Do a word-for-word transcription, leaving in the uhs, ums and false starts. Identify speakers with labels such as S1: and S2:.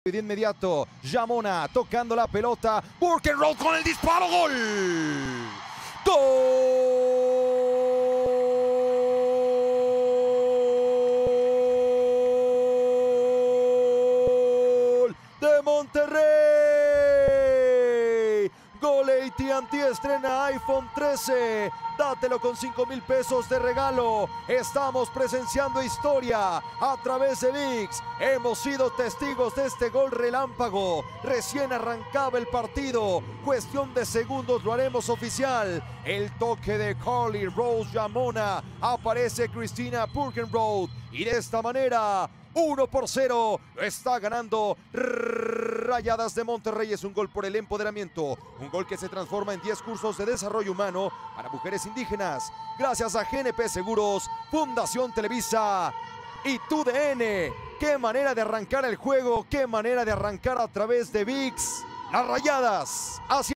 S1: De inmediato, Yamona tocando la pelota, Burkenroth con el disparo, gol. Gol de Monterrey. Gol A T and T estrena iPhone trece. Dátelo con cinco mil pesos de regalo. Estamos presenciando historia a través de ViX. Hemos sido testigos de este gol relámpago. Recién arrancaba el partido. Cuestión de segundos lo haremos oficial. El toque de Carly Rose Yamona. Aparece Cristina Burkenroth. Y de esta manera, uno por cero. Está ganando Rayadas de Monterrey. Es un gol por el empoderamiento. Un gol que se transforma en diez cursos de desarrollo humano para mujeres indígenas. Gracias a G N P Seguros, Fundación Televisa y T U D N. Qué manera de arrancar el juego. Qué manera de arrancar a través de ViX. Las Rayadas hacia